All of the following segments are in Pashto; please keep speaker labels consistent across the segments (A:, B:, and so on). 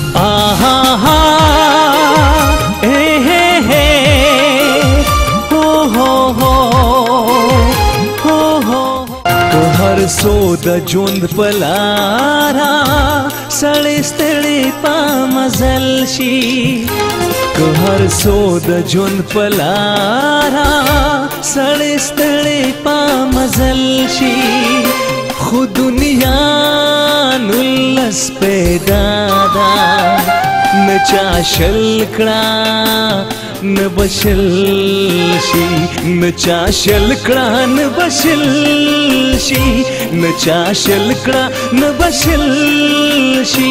A: سود جوند پلارا سړی ستړی په مزل شي که هر سود جوند پلارا سړی ستړی په مزل شي خو دنیا نولس پیدا ده نه چا شل کړه نه بشل شي نه چا شل کړه نه بشل شي نه چا شل کړه نه بشل شي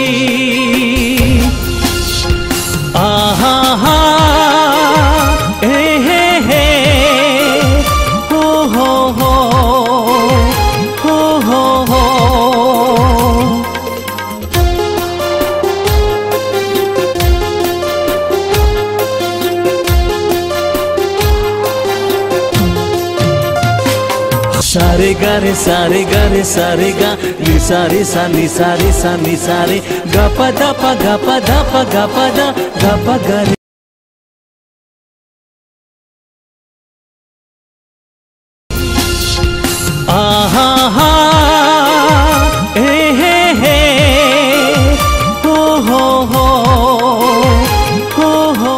A: آها ها اے ہے ہو ہو ہو ہو ہو ہو सारे गा रे सारे गा रे सारे गा नि सारे सा नि सारे सा नि सारे गा पा दा पा गा पा दा पा गा पा दा गा पा गा रे आहा हा ए हे हो हो हो हो हो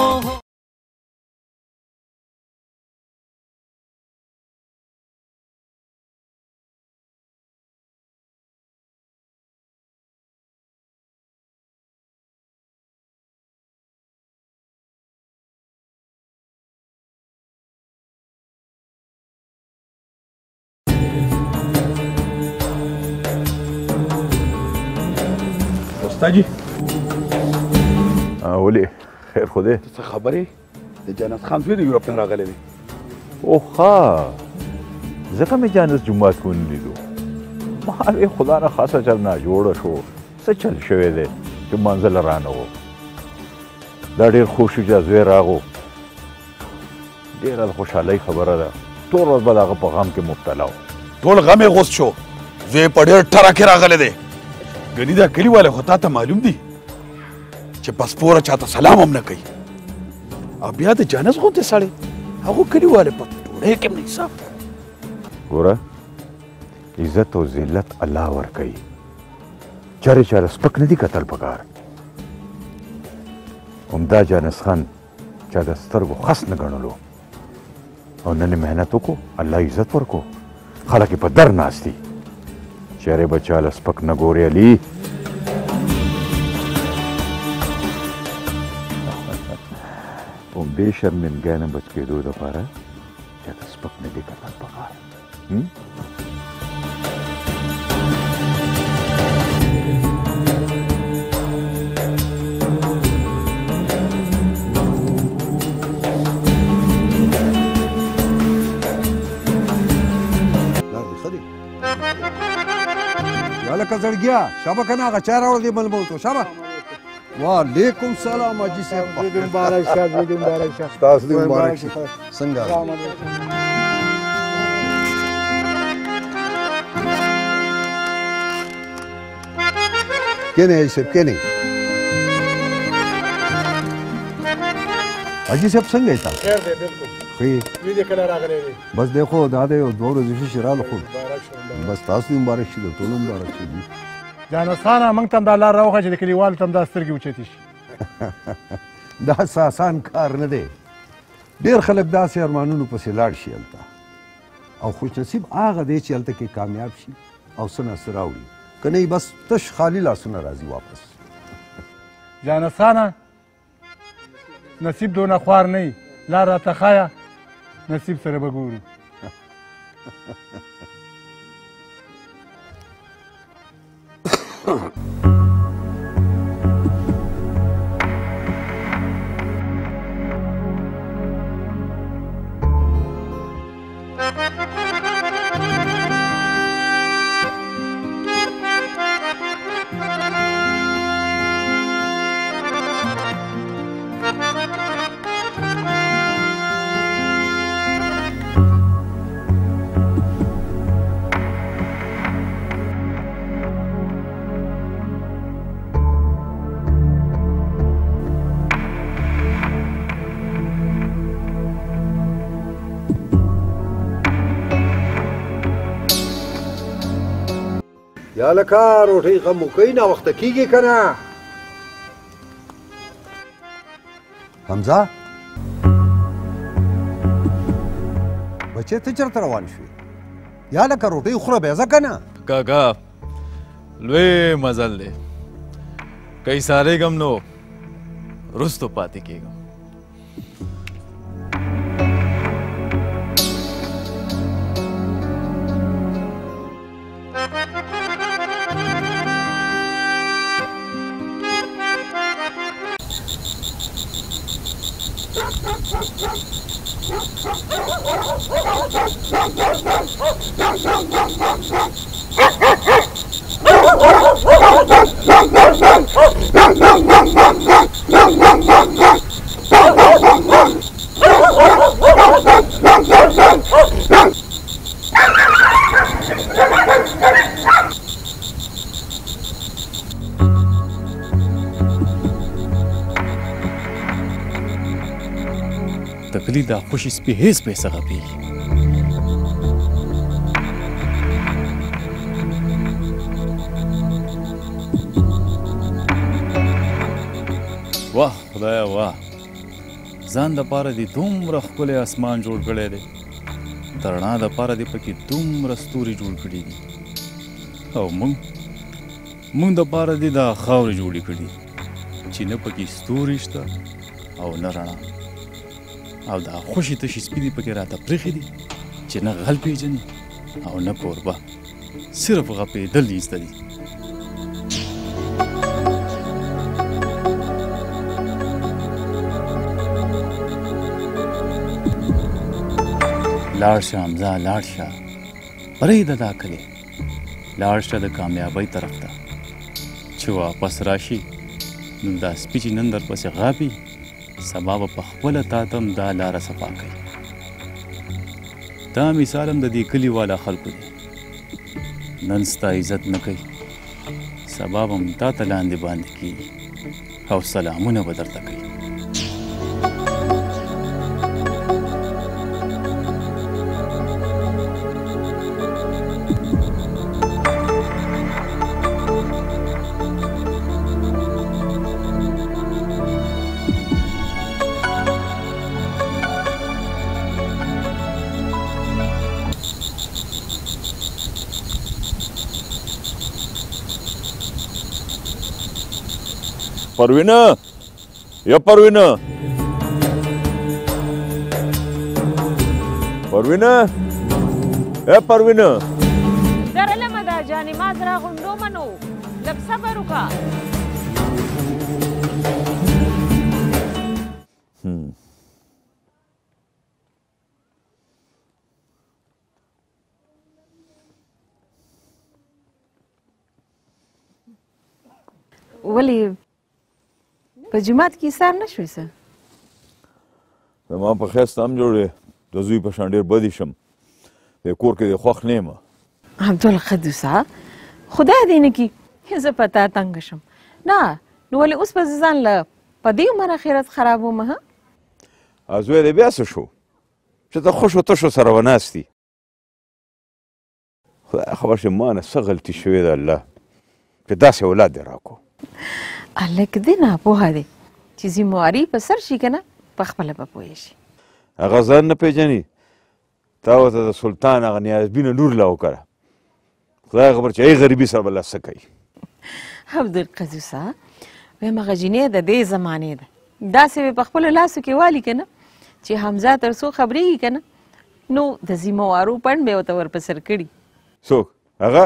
B: تاجي
C: ولي خير خو دې
B: څه خبرې د جانس خان زوی د یورپ نه راغلی دی
C: اوخه ځکه مې جانس جومات کې ونه لیدو ما وې خدا نه خاصه چل نه جوړه شو څه چل شوی دی چې منزل رانه و دا ډېر خوښ شو چې زوی راغو ډېره د خوشحالۍ خبره ده ټول ورځ به د هغه په غم کې مبتلا و
B: ټول غم یې غوست شو زوی په ډېر ټره کې راغلی دی ګنې دا کلیواله خو تا ته معلوم دي چې پسپوره چاته سلام هم نه کوي او بیا د جانس غوندې سړی هغو کلیواله په ډوډۍ کې هم نه حساب
C: ګوره عزت او ذلت الله ورکوي چارې چاله سپک نه دي کتل پکار همدا جانس خان چا د سترګو خس نه ګڼلو او نن محنت وکړو الله عزت ورکو خلک یې په در ناست دي چهره بچاله سپک نه ګوري علي په بې شرمنګۍ نه بچ کېدو دپاره چاته سپک نه دي کتل پکار
D: لکه زړګیا شابه کنه هغه چا راوړ دی ملمو ته شابه وعلیکم سلام حاجي صاحب عید مبارک شه عید مبارک شه تاسو دې مبارک شه څنګه کینه حاجي صاحب کینه حاجي صاحب څنګه یې تا خیر دی بالکل خیر دې کله راغلی دی بس دیکھو دا دې دوه ورځې شي رااله خو بس تاسو دې مبارک شي ټول مبارک شي
E: جانس خانه موږ ته هم دا لار راوښه چې د کلیوالو ته هم دا سترګې اوچتې شي
D: دا څه اسان کار نه دی ډېر خلک داسې ارمانونو پسې لاړ شي هلته او خوش نصیب هغه دی چې هلته کې کامیاب شي او څه نه څه راوړي که نه بس تش خالي لاسونه راځي واپس
E: جانس خانه نصیب دونه خوار نه وي لار راته ښایه نصیب سره به ګورو
D: یا لکه روټۍ غم وکوئ ناوخته کېږي که نه حمزه بچې ته چېرته روان شوې یا لکه روټۍ خوره بیا ځه که نه
F: کاکا لوی مزل دی که ایسارېږم نو رستو پاتې کېږم تکلی دا خوشی سپی هیڅ پیسه غپیږي واه خدایا واه ځان دپاره دې دومره ښکلی اسمان جوړ کړی دی د رڼا دپاره دې پکې دومره ستوري جوړ کړي دي او موږ دپاره دې دا خاورې جوړې کړي چې نه پکې ستوري شته او نه رڼا او دا خوشي تشي سپي دي پکې راته پرېښي دي چې نه غل پېژني او نه کوربه صرف غپېدل یې زده دي لاړ شه حمزه لاړ شه پرېږده دا کلی لاړ شه د کامیابۍ طرف ته چې واپس راشي نو دا سپي چې نن درپسې غاپي سبا به پخپله تا ته هم دا لاره صفا کوي دا مثال هم د دې کلي والا خلکو دی نن ستا عزت نه کوي سبا به هم تا ته لاندې باندې کېږي او سلامونه به درته کوي
C: پروینه یا پروینه پروینه یا پروینه
G: درلمه دا جانې ما زرا غونډو منو لږ صبر وکړه
H: ولې په جومات کې ایثار نه شوې څه
C: زما په خیال ستا هم جوړې د زوی په شان ډېر بدې شم په کور کې دې خوښ نه یم
H: عبدالقدوسه خدای دې نه کړي زه په تا تنګه شم نه نو ولې اوس به زه ځان له په دې عمر اخرت خرابوم ها
C: زوی دې بیا څه شو چې ته خوشو تشو سره وناستي خدای خبر چې ما نه څه غلطي شوې ده الله چې داسې اولاد دې راکړو
H: هلک دې ناپوهه دی چې ذمواري په سر شي که نه پخپله به پوه شي
C: هغه ځان نه پېژني تا ورته د سلطان هغه نیازبینه لور لا وکړه خدای خبر چې ای غریبي سره به لا څه کوي
H: عبدالقدوسه وایم هغه جینۍ د دې زمانې ده داسې به په خپلو لاسو کې والي که نه چې حمزه تر څو خبرېږي که نه نو د ذموارو پڼ به یې ورته ورپسر کړي
C: څوک هغه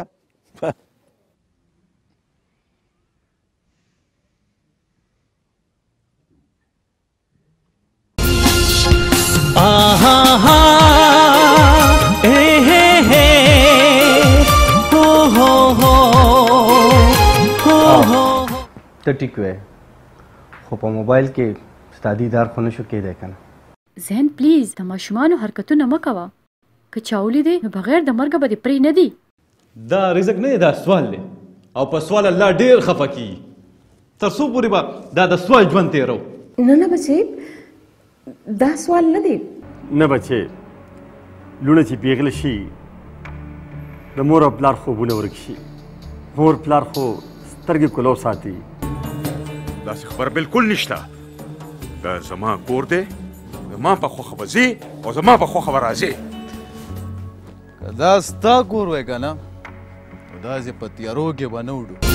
I: ته ټیک وې خو په موبایل کې ستا دیدار خو نشو کېدی که نه
J: ذهن پلیز د ماشومانو حرکتونه مه کوه که چا ولیدې نو بغیر د مرګه به دې پرې نه دي
F: دا رزق نه دی دا سوال دی او په سوال الله ډېر خفه کېږي تر څو پورې به دا د سوال ژوند تېرو
H: نه نه بچې دا سوال نه دی
K: نه بچې لوڼه چې پیغله شي د مور او پلار خوبونه ورک شي مور پلار خو سترګې کولو ساتي.
B: داسې خبر بالکل نشته. دا زما کور دی، زما په خوښه به ځې او زما په خوښه به راځې.
F: که دا ستا کور وی که نه نو داسې په تیارو کې به نه وډو.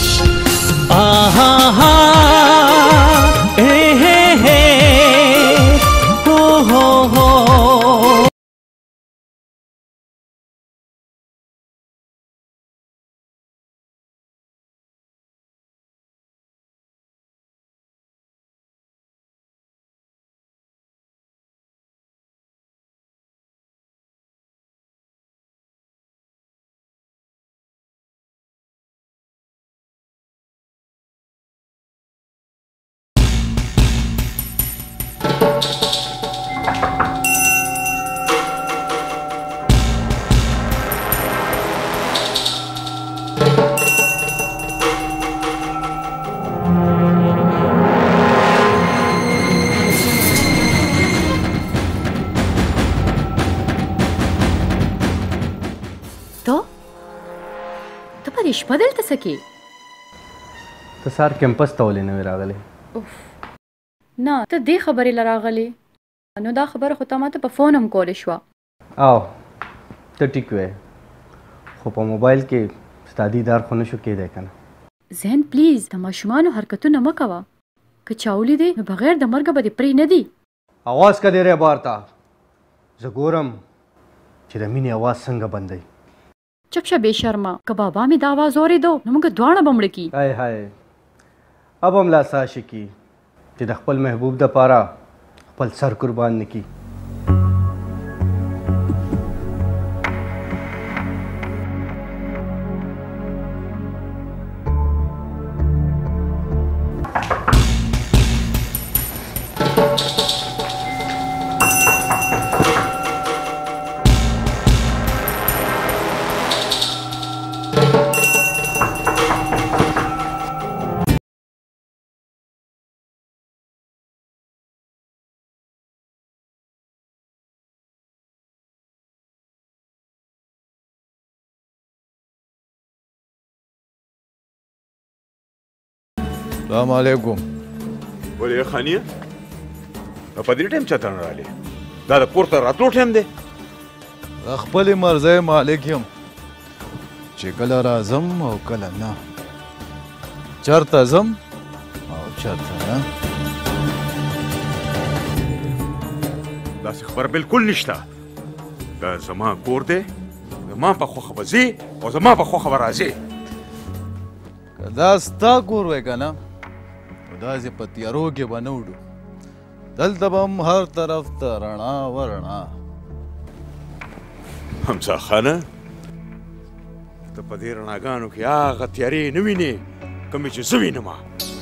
J: شپه دلته څه کې؟
I: ته سهار کیمپس ته ولې نه وې راغلی؟
J: نه ته دې خبرې له راغلې نو دا خبره خو تا ماته په فون هم کولی شوه.
I: او ته ټیک وې خو په موبایل کې ستا دیدار خو نه شو کېدی که نه.
J: ذهن پلیز د ماشومانو حرکتونه مه کوه. که چا ولیدې نو بغیر د مرګه به دې پرې نه دي.
I: اواز که دی ری بار ته زه ګورم چې د مینې اواز څنګه بندوي.
J: چپ شه بې شرمه. که بابا مې دا آواز اورېدو نو موږ دواړه به مړه کي.
I: هی هی اب هم لا څه عاشقي چې د خپل محبوب دپاره خپل سر قربان نه کي.
F: السلام علیکم.
B: ولې خانیه په دې ټایم چاته نه رالې؟ دا د کور ته راتلو ټایم دی.
F: د خپلې مرضۍ مالک یم چې کله راځم او کله نه، چېرته ځم او چېرته نه.
B: داسې خبر بالکل نشته. دا زما کور دی، زما په خوښه به ځې او زما په خوښه به راځې.
F: که دا ستا کور وی که نه نو داسې په تیارو کې به نه وډو. دلته به هم هر طرف ته رڼا ورڼا.
B: حمزه خانه ته په دې رڼاګانو کې هغه تیارې نه وینې کومې چې زه وینم.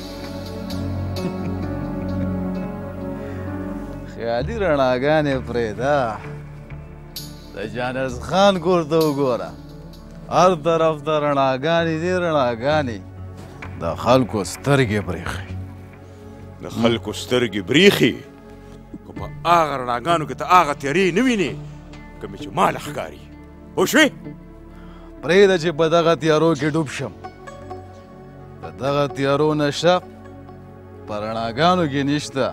F: خیالي رڼاګانې پرېږده، د جانز خان کور ته وګوره، هر طرف ته رڼاګانې دي رڼاګانې. د خلکو سترګې برېښي.
B: د خلکو سترګې برېښي خو په هغه رڼاګانو کې ته هغه تیارې نه وینې کومې چې ما له ښکاري. پوه شوې؟
F: پرېږده چې په دغه تیارو کې ډوب شم. د دغه تیارو نشه په رڼاګانو کې نشته.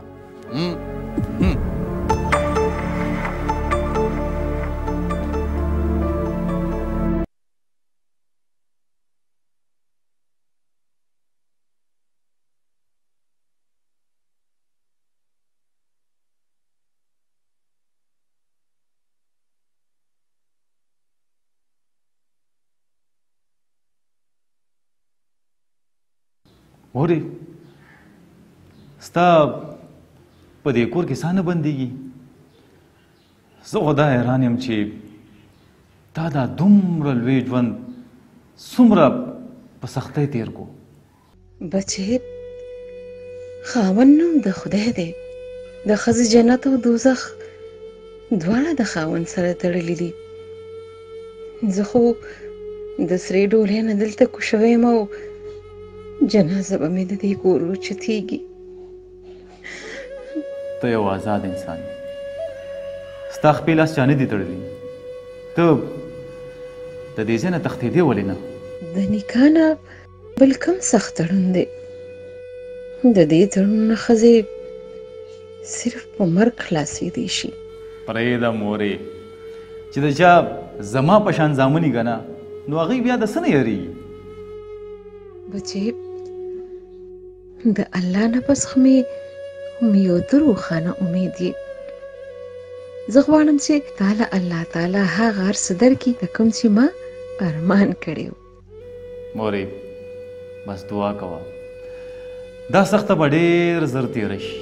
L: اورې ستا په دې کور کې سا نه بندېږي. زه خو دا حیران یم چې تا دا دومره لوی ژوند څومره په سختۍ تېر کو.
M: بچې خاوند نوم د خدای دی. د ښځې جنت او دوزخ دواړه د خاوند سره تړلي دي. زه خو د سرې ډولۍ نه دلته کوشوی یم او جنازه به مې د دې کور اوچتېږي.
L: ته یو آزاد انسان یې. ستا خپې لاس چا نه دي تړلي. ته د دې ځای نه تښتېدې ولې نه؟
M: د نکاح نه بل کوم سخت تړون دی؟ د دې تړون نه ښځې صرف په مرګ خلاصېدی شي.
L: پرېږده مورې چې د چا زما په شان زامني که نه نو هغوی بیا د څه نه یېرېږي؟
M: بچې د الله نه پس خو مې یو ته روښانه امید یې. زه غواړم چې تا له الله تعالی هغه هر څه درکړي د کوم چې ما ارمان کړی و.
L: مورې بس دعا کوه دا سخته به ډېر زر تېره شي.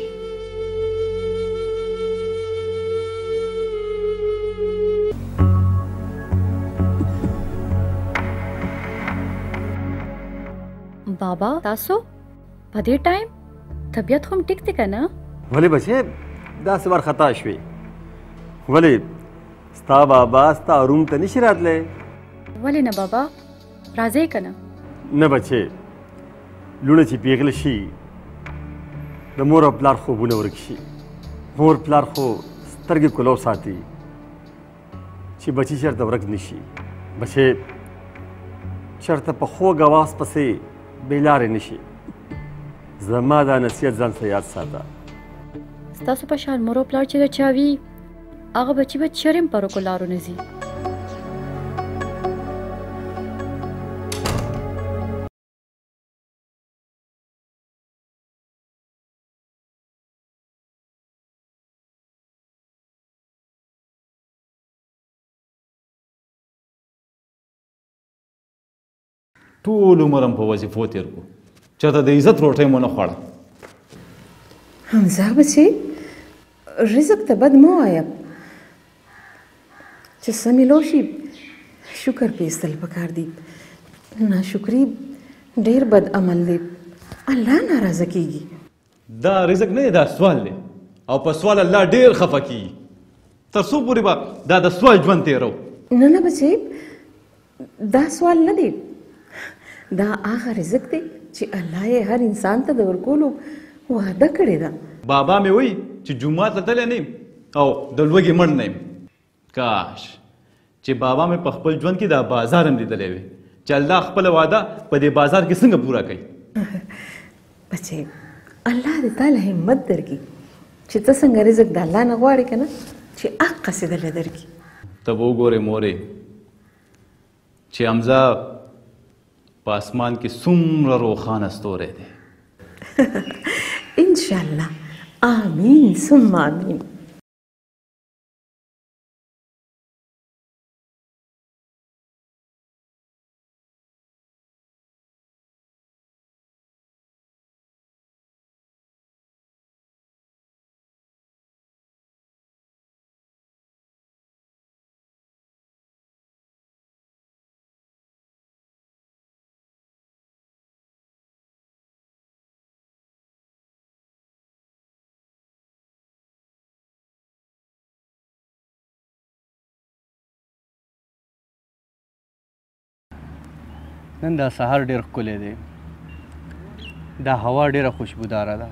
J: بابا تاسو په دې ټایم طبیعت خو ټیک دی که نه؟
K: ولې بچې داسې وارخطا شوې؟ ولې ستا بابا ستا روم ته نشي راتلی؟
J: ولې نه بابا راځئ که نه؟
K: نه بچې لوڼه چې پیغله شي د مور او پلار خوبونه ورک شي. مور پلار خو سترګې کلو ساتي چې بچي چېرته ورک نشي. بچې چېرته په خوږ اواز پسې بې لارې نشي. زما دا نصیحت ځان ته یاد ساته.
J: ستاسو په شان مور او پلار چې د چا وي هغه بچي به چېرې هم په روکو لارو نه ځي.
L: ټول عمر هم په وظیفو تېر کړو چېرته د عزت روټۍ مو نه خوړه.
M: حمزه بچې رزق ته بد مه وایه چې څه میلو شي شکر پې ایستل پکار دي. ناشکري ډېر بد عمل دی، الله ناراضه کېږي.
L: دا رزق نه دی دا سوال دی او په سوال الله ډېر خفه کېږي. تر څو پورې به دا د سوال ژوند تېرو؟
M: نه نه بچې دا سوال نه دی، دا هغه رزق دی چې الله یې هر انسان ته د ورکولو وعده کړې ده.
L: بابا مې وایي چې جومات ته تللی نه یم او د لوږې مړ نه یم. کاش چې بابا مې په خپل ژوند کې دا بازار هم لیدلی وي چې الله خپله وعده په دې بازار کې څنګه پوره کوي.
M: بچې الله دې تا له همت درکړي چې ته څنګه رزق د الله نه غواړې که نه چې حق قصیدلی درکړي.
L: ته به وګورې مورې چې حمزه په اسمان کې څومره روښانه ستوری دی.
M: انشاءالله آمین ثم آمین.
I: نن دا سهار ډېر ښکلی دی، دا هوا ډېره خوشبوداره ده،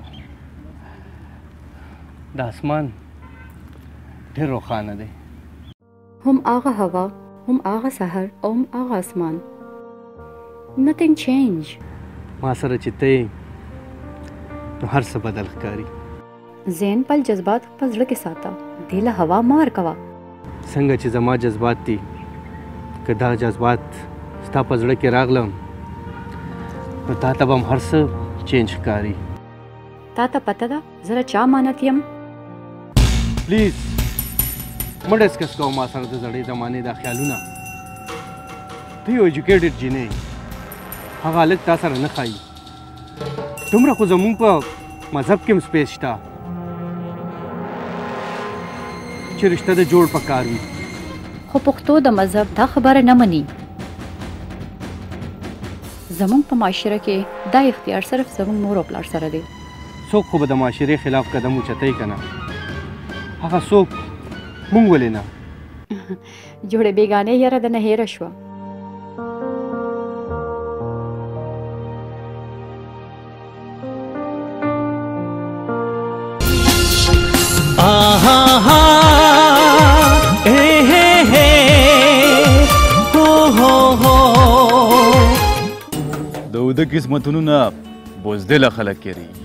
I: دا اسمان ډېر روښانه دی.
J: هم هغه هوا، هم هغه سحر او هم هغه اسمان. nothing change.
I: ما سره چې ته یې نو هر څه بدل ښکاري.
J: ذهن پل جذبات په زړه کې ساته، دې له هوا مه ورکوه.
I: څنګه چې زما جذبات دي که دا جذبات ستا په زړه کې راغلم نو تا ته به هم هر څه چینج ښکاري.
J: تا ته پته ده زه چا امانت یم؟
I: پلیز مه ډسکس کوه ما سره د زړې زمانې دا خیالونه. ته یو ایجوکیټډ جینۍ، هغه هلک تا سره نه ښایي. دومره خو زمونږ په مذهب کې هم سپیس شته چې رشته د جوړ پکار وي.
J: خو پښتو د مذهب دا خبره نه مني. زمونږ په معاشره کې دا اختیار صرف زمونږ مور او پلار سره دی.
I: څوک خو به د معاشرې خلاف قدم اوچتوي که نه، هغه څوک مونږ ولې نه.
J: جوړې بېګانې یاره د نه هېره شوه.
F: اوده قسمتونو نه بزدله خلک کېږي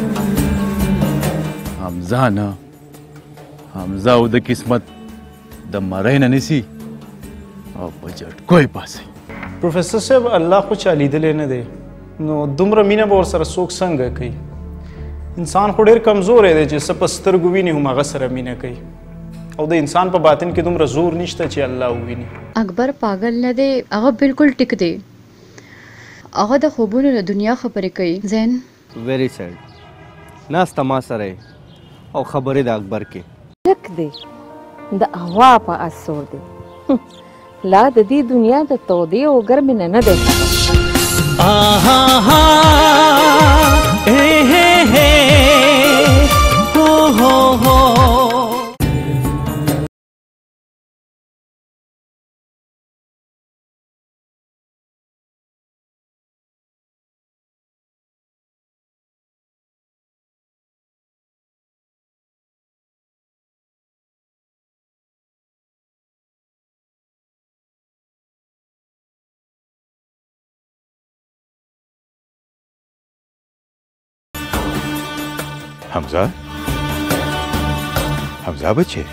F: حمزه نه حمزه اوده قسمت د مرۍ نه نیسي او په جټکو یې باسي.
N: پروفیسر صاحب الله خو چا لیدلی نه دی نو دومره مینه به ورسره څوک څنګه کوي؟ انسان خو ډېر کمزوری دی چې څه په سترګو ویني هم هغه سره مینه کوي او د انسان په باطن کې دومره زور نشته چې الله وویني.
J: اکبر پاگل نه دی، هغه بالکل ټیک دی. هغه د خوبونو له دنیا خبرې کوي. زین
I: ویری سیډ ناسته ما سره او خبرې د اکبر کې
H: لک دی د هوا په اثر دی لا د دې دنیا د تودې او ګرمې نه دی.
C: حمزه حمزه بچه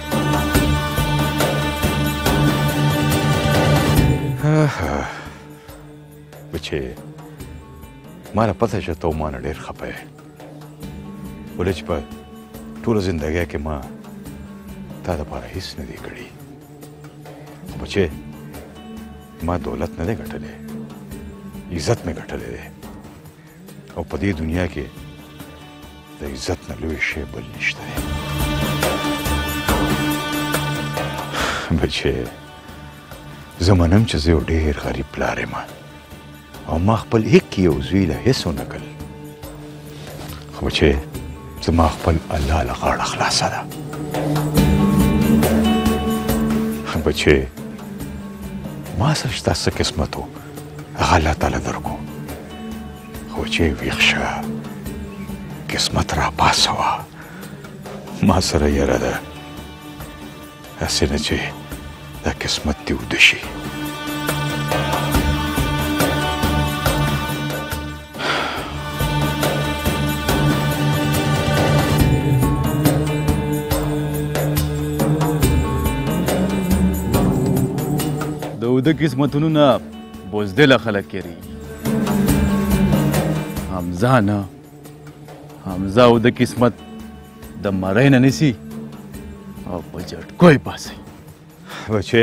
C: بچه مالا پته چې تو مانه ډېر خفه یې ولې چې په ټوله زندګۍ کې ما تا دپاره هېڅ نه دی کړي خو بچې ما دولت نه دی ګټلی عزت مې ګټلی دی او په دې دنیا کې د عزت نه لوی شی بل نشته دی بچې زه منم چې زه یو ډېر غریب پلار یم او ما خپل هیڅ یو زوی له هېڅ ونه کړل خو بچې زما خپل الله له غاړه خلاصه ده بچې ما سره چې تا څه قسمت و هغه الله تعالی درکو خو چې ویښ شه قسمت را پاسوه ما سره یره ده هسې نه چې دا قسمت دې اوده شي
F: د اوده قسمتونو نه بزدله خلک کېږي حمزه نه حمزه اوده قسمت د مرۍ نه نیسي او په جټکو یې باسي
C: بچې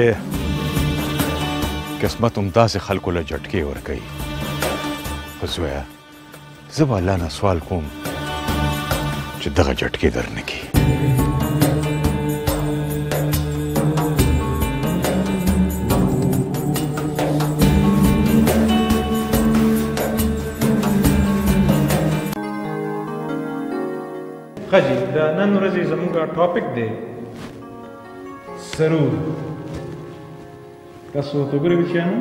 C: قسمت همداسې خلکو له جټکې ورکوي خو زویه زه به الله نه سوال کوم چې دغه جټکې در نه کړي
E: خجی دا نن ورځې زموږ ټاپک دی سرور تاسو ته ګورئ بچیانو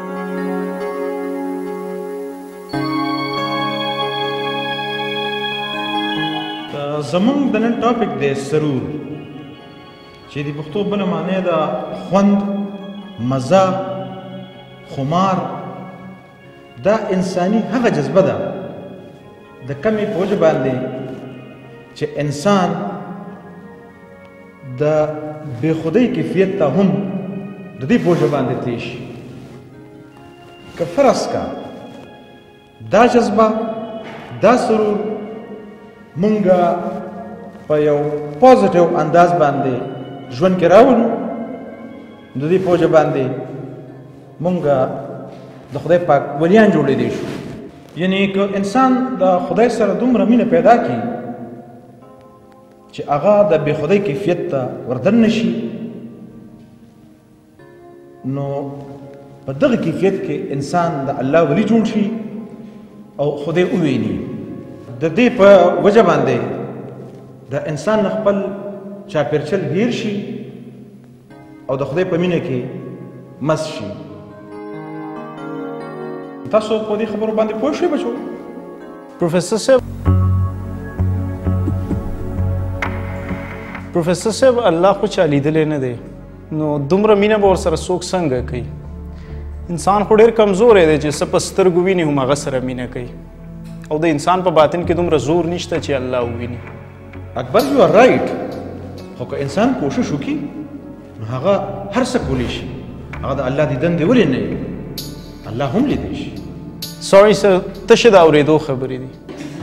E: زموږ د نن ټاپک دی سرور چې د پښتو بله معنی ده خوند مزه خمار دا انساني هغه جذبه ده د کمې په وجه باندې چې انسان د بې خودۍ کیفیت ته هم د دې په وجه باندې تېر شي که فرض کا دا جذبه دا سرور مونږه په یو پوزیټیو انداز باندې ژوند کې راولو د دې په وجه باندې مونږه د خدای پاک ولیان جوړېدی شو یعنی که انسان د خدای سره دومره مینه پیدا کړي چې هغه د بې خدۍ کیفیت ته وردن نشي نو په دغه کیفیت کې انسان د الله ولی جوړ شي او خدای وویني د دې په وجه باندې د انسان خپل چاپېرچل هیر شي او د خدای په مینه کې مست شي تاسو په دې خبرو باندې پوه شئ بچو
N: پروفیسر صاحب الله خو چا لیدلی نه دی نو دومره مینه به ورسره څوک څنګه کوي انسان خو ډېر کمزوری دی چې څه په سترګو ویني هم هغه سره مینه کوي او د انسان په باطن کې دومره زور نشته چې الله وویني.
E: اکبر یو آر رایټ، خو که انسان کوشش وکړي نو هغه هر څه کولی شي. هغه د الله دیدن دی ولې نه وي، الله هم لیدی شي.
N: سوري سر تشه د اورېدو خبرې دي.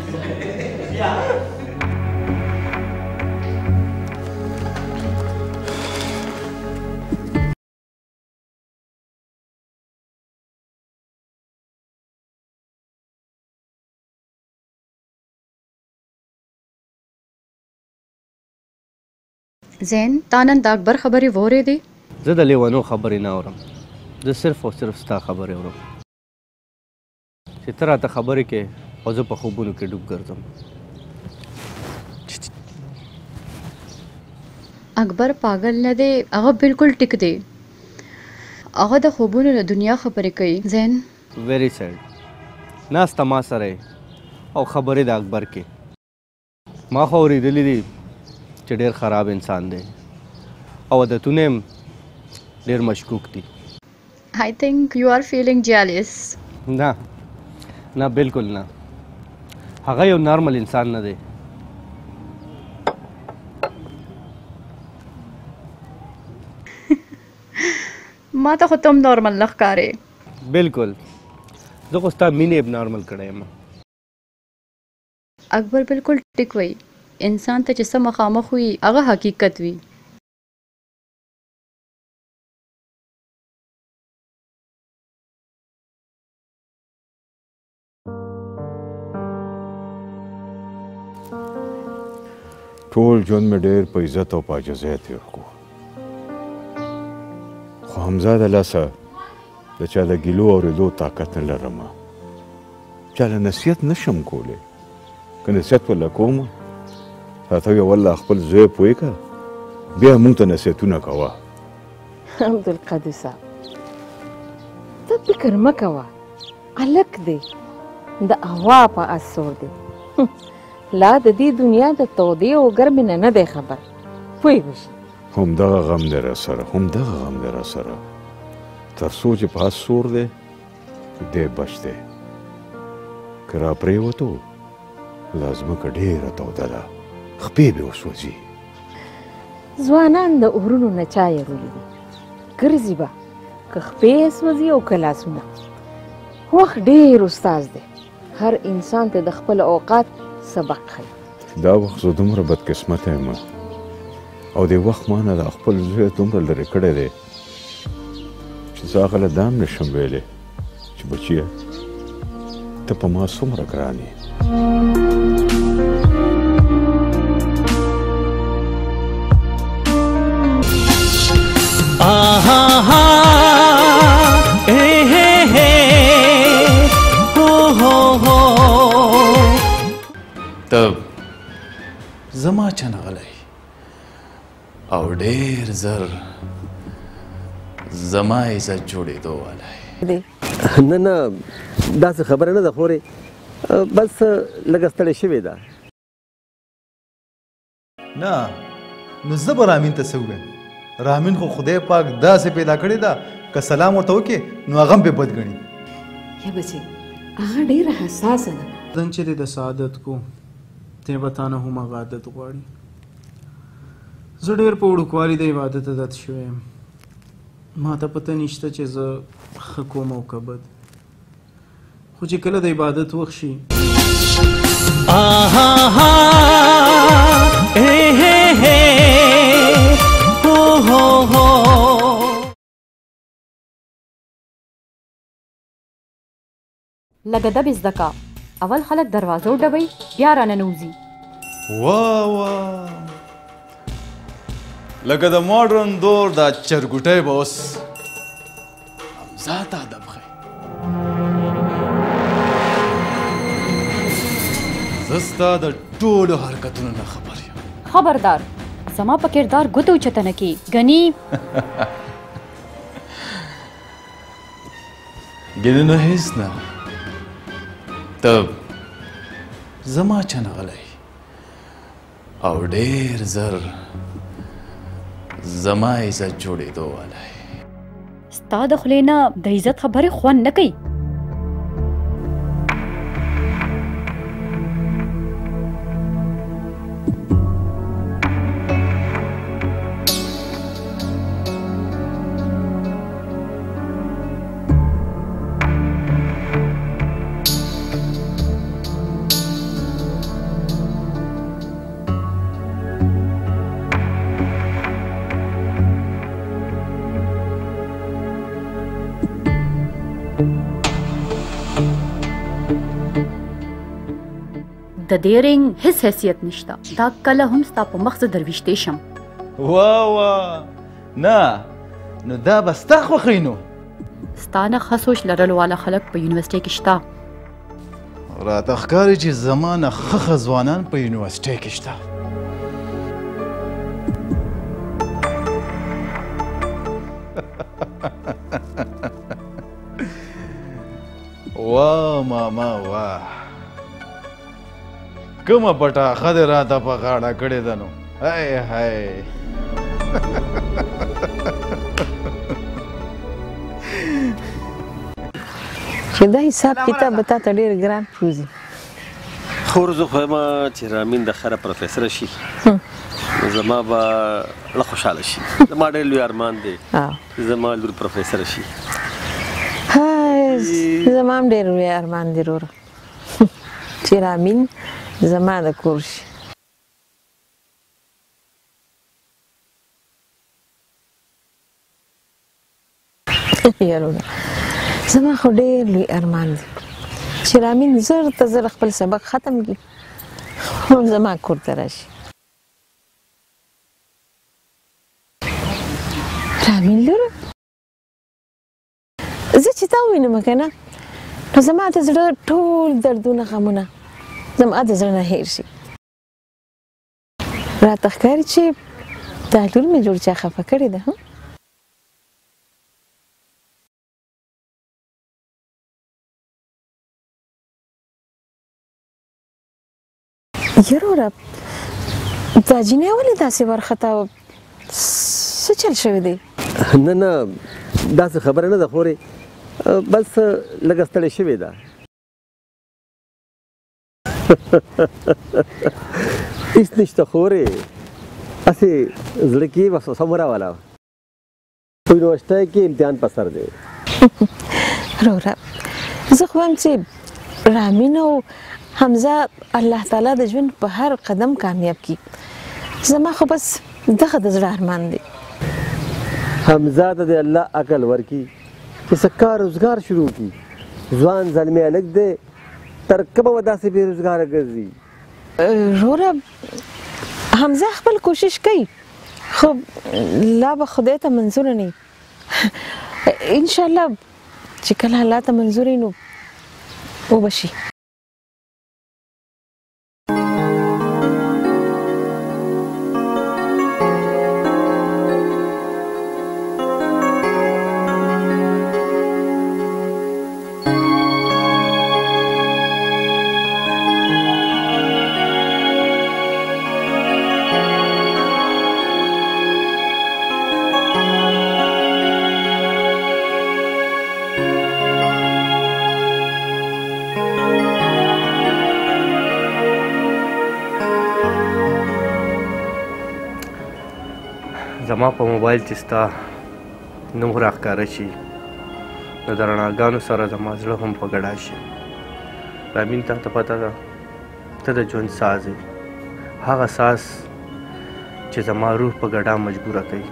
J: زین تا نن د اکبر خبرې واورېدې؟
I: زه د لیونو خبرې نه اورم، زه صرف او صرف ستا خبرې اورم چې ته راته خبرې کې او زه په خوبونو کې ډوب ګرځم.
J: اکبر پاگل نه دی، هغه بالکل ټیک دی. هغه د خوبونو له دنیا خبرې کوي. زین
I: ویری سیډ، ناسته ما سره او خبرې د اکبر کې ما خو اورېدلي دي چې ډېر خراب انسان دی او عادتونه یې ډېر مشکوک دي.
J: I think you are feeling jealous.
I: نه نه بالکل نه، هغه یو نارمل انسان نه دی.
J: ما ته خو تم نارمل نه ښکارې.
I: بالکل، زه خو ستا مینې اب نارمل کړی یم.
J: اکبر بالکل ټیک وایي، انسان ته چې څه مخامخ وي هغه حقیقت وي.
C: ټول ژوند مې ډېر په عزت او په عاجزۍ تېر کړو، خو حمزه د لاسه د چا د ګیلو اورېدو طاقت نه لرم، چا له نصیحت نشم کولی. که نصیحت ورله کوم راته ویې والله خپل زوی پوه که بیا موږ ته نصیحتونه کوه.
H: عبدالقادر صاحب ته فکر مه کوه، هلک دی د هوا په اثر دی، لا د دې دنیا د تودې او ګرمې نه دی خبر. پوهېږې
C: همدغه غم دی راسره، همدغه غم دی راسره. تر څو چې په اس سور دی دی بچ دی، که را پرېوتو دا ځمکه ډېره توده ده، خپې به وسوځي.
H: ځوانان د اورونو نه چا یېرولي دي، ګرځي به که خپې یې سوځي او که لاسونه. وخت ډېر استاز دی، هر انسان ته د خپل اوقات سبق ښیي.
C: دا وخت زه دومره بدقسمته یم او دې وخت ما نه د خپل زوی دومره لرې کړی دی چې زه هغه له دام نشم ویلی چې بچیه ته په ما څومره ګران یې.
F: ته زما چنغلی او ډېر زر زما عزت جوړېدو والی.
I: نه نه داسې خبره نه ده خورې، بس لږه ستړې شوې ده.
L: نه نو زه به رامین ته څه ووایم؟ رامین خو خدای پاک داسې پیدا کړې ده که سلام ورته وکړې نو هغه هم پې بد ګڼي.
H: یا بچې هغه ډېره حساسه ده.
N: دن چې دی د سعادت کو دی به تا نه هم هغه عادت غواړي. زه ډېر په وړوکوالي د عبادت عادت شوی یم، ما ته پته نشته چې زه ښه کوم او که بد، خو چې کله د عبادت وخت شي
J: لږ ادب زده کا، اول خلک دروازه وډبوي بیا راننوځي.
L: واه واه لکه د ماډرن دور دا چرګوټی به اوس
F: حمزه ته ادب ښیي.
L: زه ستا د ټولو حرکتونو نه خبر یم.
J: خبردار زما په کردار ګوته اوچته نه کړي ګني.
F: ګنې نو هېڅ نه، ته زما چنغلی او ډېر زر زما عزت جوړېدو والی.
J: ستا د خولې نه د عزت خبرې خوند نه کوي. د دې رنګ هیڅ حیثیت نشته. دا کله هم ستا په مخ زه درویشتې شم.
L: وا نه نو دا به ستا خوښوي نو.
J: ستا نه ښه سوچ لرلو والا خلک په یونیورسټۍ کې شته.
L: راته ښکاري چې زما نه ښه ځوانان په یونیورسټۍ کې شته. واه ماما واه کومه پټاخه دې راته په غاړه کړې ده نو. هی هی
H: چې دا حساب کتاب به تا ته ډېر ګران پروزي.
O: خو زه خو یم چې رامین د خره پروفیسره شي نو زما به زړه خوشحاله شي. زما ډېر لوی ارمان دی چې زما لور پروفیسره شي.
H: زما هم ډېر لوی ارمان دی وروره چې رامین زما د کور شي. یاروره زما خو ډېر لوی ارمان دی چې رامین زر ته زر خپل سبق ختم کړي او زما کور ته راشي. رامین لوره زه چې تا ووینم که نه نو زما د زړه ټول دردونه غمونه زما د زړه نه هیر شي. راته ښکاري چې دا لور مې جوړ چا خفه کړې ده. یروره دا جینۍ ولې داسې وارخطا څه چل شوی دی؟
O: نه نه داسې خبره نه ده خورې بس لږه ستړې شوې ده. هیڅ نشته خورې هسې زړه کې وسوسه مه راوله. په یونیورسټۍ کې امتحان په سر دی.
H: وروره زه خو وایم چې رامین او حمزه الله تعالی د ژوند په هر قدم کامیاب کړي. زما خو بس دغه د زړه ارمان دی.
O: حمزه ته د الله عقل ورکړي چې څه کار روزګار شروع کړي. ځوان زلمی هلک دی تر کبه به داسې بې روزګاره ګرځي.
H: وروره حمزه خپل کوشش کوي خو لا به خدای ته منظوره نه وي. انشاءالله چې کله الله ته منظور وي نو وبه شي.
I: زما په موبایل چې ستا نوم راښکاره شي نو د رڼاګانو سره زما زړه هم په ګډا شي. رامین تا ته پته ده ته د ژوند ساز یې، هغه ساز چې زما روح په ګډا مجبوره کوي.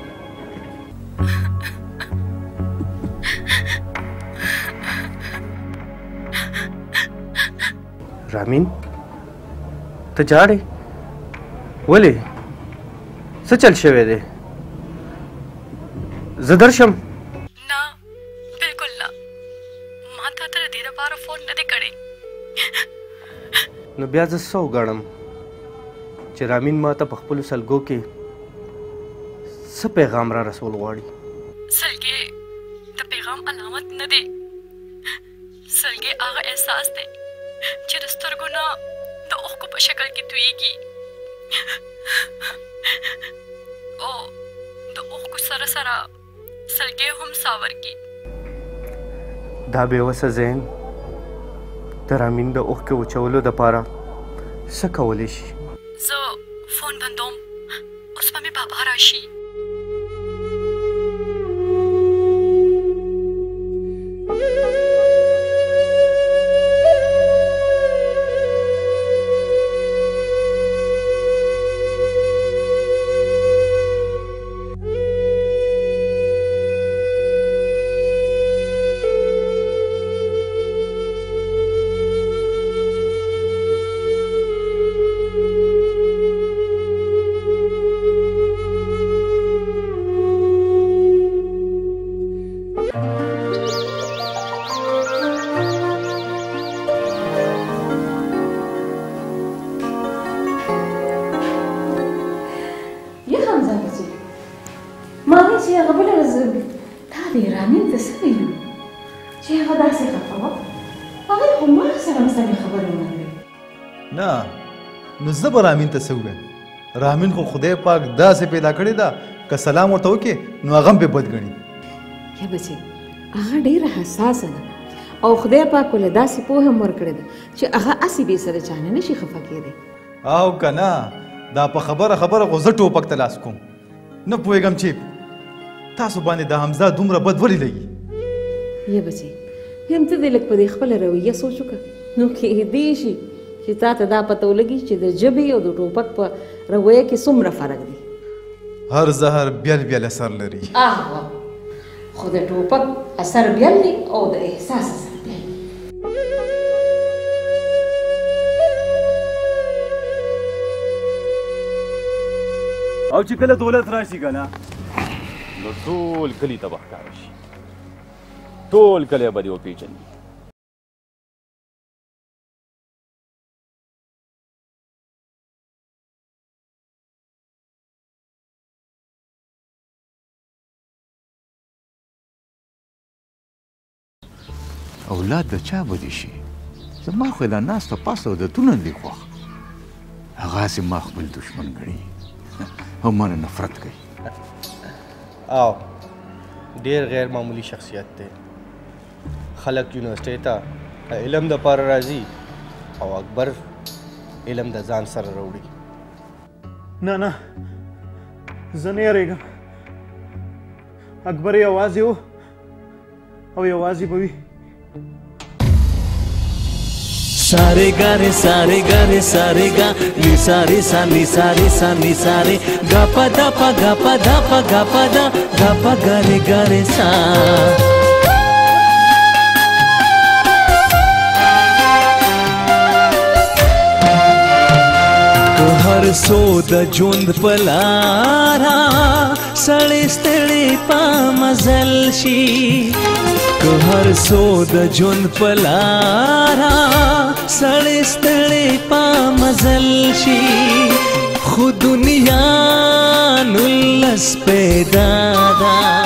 I: رامین ته جاړې ولې؟ څه چل شوی دی؟ زه درشم.
J: نه بالکل نه، ما تا ته د دې لپاره فون نه دی کړی.
I: نو بیا زه څه وګڼم چې رامین ما ته په خپلو سلګو کې څه پیغام را رسول غواړي؟
J: سلګې د پیغام علامت نه دی، سلګې هغه احساس دی چې د سترګو نه د اوښکو په شکل کې تویږي او د اوښکو سره سره سلګې هم ساور کی.
I: دا بېوسه ذهن د رامین د اوښکې وچولو دپاره څه کولی شي؟
J: زه فون بندوم، اوس به مې بابا راشي.
L: نو زه به رامین ته څه ووایم؟ رامین خو خدای پاک داسې پیدا کړې ده که سلام ورته وکړې نو هغه هم پې بد ګڼي.
H: یا بچې هغه ډېره حساسه ده او خدای پاک ولې داسې پوهه هم ورکړې ده چې هغه هسې بې سره چا نه نشي خفه کېدی.
L: او که نه دا په خبره خو زه ټوپک ته لاس کوم. نه پوهېږم چې تاسو باندې د حمزه دومره بد ولې لګي.
H: یا بچې هم ته دې لږ په دې خپله رویه سوچ وکړه نو کېدی شي چې تا ته دا پته ولګي چې د ژبې او د ټوپک په رویه کې څومره فرق دی.
L: هر زهر بیل بیل اثر لري.
H: خو د ټوپک اثر بیل دی او د احساس اثر بیل دی.
F: او چې کله دولت راشي که نه نو ټول کلي ته به ښکاره شي، ټول کلی به دې وپېژني.
C: اولاد د چا به دې شي؟ زما خو لا ناسته پاسته عادتونه دي خوښ، هغه هسې ما خپل دشمن ګڼي او مانه نفرت کوي.
I: او ډېر غیر معمولی شخصیت دی. خلک یونیورسټۍ ته علم دپاره راځي او اکبر علم د ځان سره راوړي.
N: نه نه زه نه یېرېږم. اکبر یوازې و او یوازې به وي.
A: सारे गा रे सारे गा रे सारे गा नि सारे सा नि सारे सा नि सारे गा पा धा पा गा पा धा पा गा पा धा गा पा गा रे सा. हर सो द जोंद पलारा सड़े स्तड़े पा मजल शी हर सो द जोंद पलारा सड़े स्तड़े पा मजल शी खुद दुनिया नुल्लस पैदा